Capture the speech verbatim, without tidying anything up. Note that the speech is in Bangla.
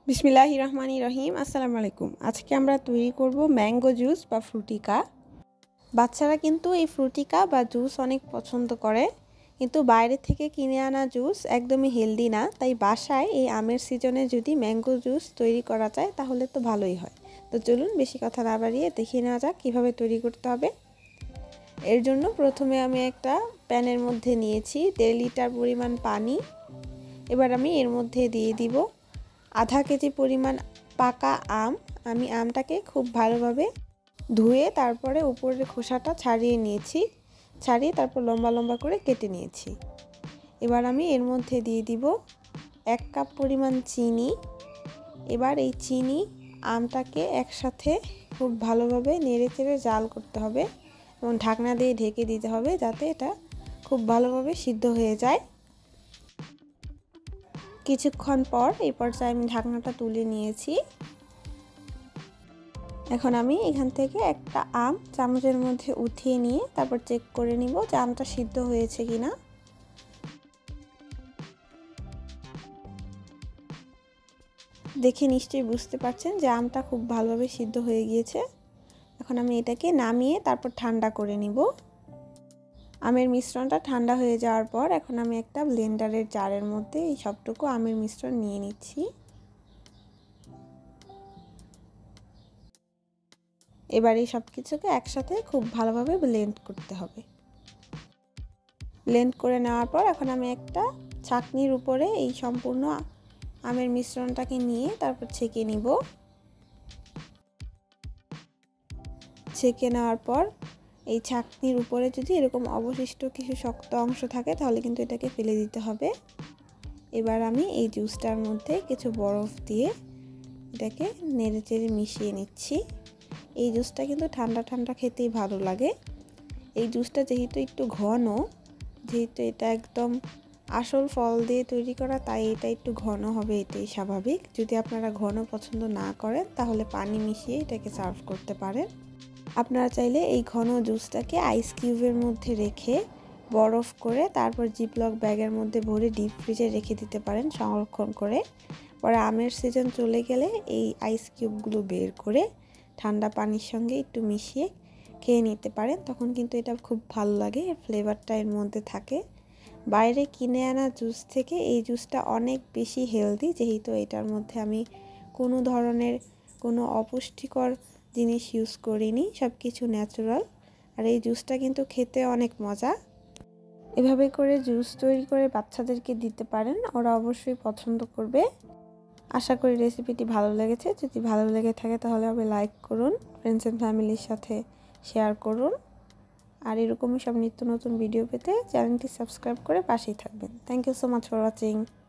বিসমিল্লাহির রহমানির রহিম। আসসালামু আলাইকুম। আজকে আমরা তৈরি করব ম্যাঙ্গো জুস বা ফ্রুটিকা। বাচ্চারা কিন্তু এই ফ্রুটিকা বা জুস অনেক পছন্দ করে, কিন্তু বাইরে থেকে কিনে আনা জুস একদমই হেলদি না। তাই বাসায় এই আমের সিজনে যদি ম্যাঙ্গো জুস তৈরি করা যায় তাহলে তো ভালোই হয়। তো চলুন বেশি কথা না বাড়িয়ে দেখিয়ে নেওয়া যাক কীভাবে তৈরি করতে হবে। এর জন্য প্রথমে আমি একটা প্যানের মধ্যে নিয়েছি দেড় লিটার পরিমাণ পানি। এবার আমি এর মধ্যে দিয়ে দিব আধা কেজি পরিমাণ পাকা আম। আমি আমটাকে খুব ভালোভাবে ধুয়ে তারপরে উপরের খোসাটা ছাড়িয়ে নিয়েছি, ছাড়িয়ে তারপর লম্বা লম্বা করে কেটে নিয়েছি। এবার আমি এর মধ্যে দিয়ে দিব এক কাপ পরিমাণ চিনি। এবার এই চিনি আমটাকে একসাথে খুব ভালোভাবে নেড়ে চেড়ে জাল করতে হবে এবং ঢাকনা দিয়ে ঢেকে দিতে হবে যাতে এটা খুব ভালোভাবে সিদ্ধ হয়ে যায়। কিছুক্ষণ পর এই পর্যায়ে আমি ঢাকনাটা তুলে নিয়েছি। এখন আমি এখান থেকে একটা আম চামচের মধ্যে উঠিয়ে নিয়ে তারপর চেক করে নিব যে আমটা সিদ্ধ হয়েছে কিনা। দেখে নিশ্চয়ই বুঝতে পারছেন যে আমটা খুব ভালোভাবে সিদ্ধ হয়ে গিয়েছে। এখন আমি এটাকে নামিয়ে তারপর ঠান্ডা করে নিব। আমের মিশ্রণটা ঠান্ডা হয়ে যাওয়ার পর এখন আমি একটা ব্লেন্ডারের জারের মধ্যে এই সবটুকু আমের মিশ্রণ নিয়ে নিচ্ছি। এবার এই সব কিছুকে একসাথে খুব ভালোভাবে ব্লেন্ড করতে হবে। ব্লেন্ড করে নেওয়ার পর এখন আমি একটা ছাঁকনির উপরে এই সম্পূর্ণ আমের মিশ্রণটাকে নিয়ে তারপর ছেঁকে নিব। ছেঁকে নেওয়ার পর এই ছাঁকনির উপরে যদি এরকম অবশিষ্ট কিছু শক্ত অংশ থাকে তাহলে কিন্তু এটাকে ফেলে দিতে হবে। এবার আমি এই জুসটার মধ্যে কিছু বরফ দিয়ে এটাকে নেড়ে চেড়ে মিশিয়ে নিচ্ছি। এই জুসটা কিন্তু ঠান্ডা ঠান্ডা খেতেই ভালো লাগে। এই জুসটা যেহেতু একটু ঘন, যেহেতু এটা একদম আসল ফল দিয়ে তৈরি করা, তাই এটা একটু ঘন হবে, এটাই স্বাভাবিক। যদি আপনারা ঘন পছন্দ না করেন তাহলে পানি মিশিয়ে এটাকে সার্ভ করতে পারেন। আপনারা চাইলে এই ঘন জুসটাকে আইস কিউবের মধ্যে রেখে বরফ করে তারপর জিপলক ব্যাগের মধ্যে ভরে ডিপ ফ্রিজে রেখে দিতে পারেন সংরক্ষণ করে। পরে আমের সিজন চলে গেলে এই আইস কিউবগুলো বের করে ঠান্ডা পানির সঙ্গে একটু মিশিয়ে খেয়ে নিতে পারেন। তখন কিন্তু এটা খুব ভালো লাগে, ফ্লেভারটা এর মধ্যে থাকে। বাইরে কিনে আনা জুস থেকে এই জুসটা অনেক বেশি হেলদি, যেহেতু এটার মধ্যে আমি কোনো ধরনের কোনো অপুষ্টিকর জিনিস ইউজ করিনি, সব কিছু ন্যাচারাল। আর এই জুসটা কিন্তু খেতে অনেক মজা। এভাবে করে জুস তৈরি করে বাচ্চাদেরকে দিতে পারেন, ওরা অবশ্যই পছন্দ করবে। আশা করি রেসিপিটি ভালো লেগেছে। যদি ভালো লেগে থাকে তাহলে হবে লাইক করুন, ফ্রেন্ডস অ্যান্ড ফ্যামিলির সাথে শেয়ার করুন। আর এরকমই সব নিত্য নতুন ভিডিও পেতে চ্যানেলটি সাবস্ক্রাইব করে পাশেই থাকবেন। Thank you so much for watching.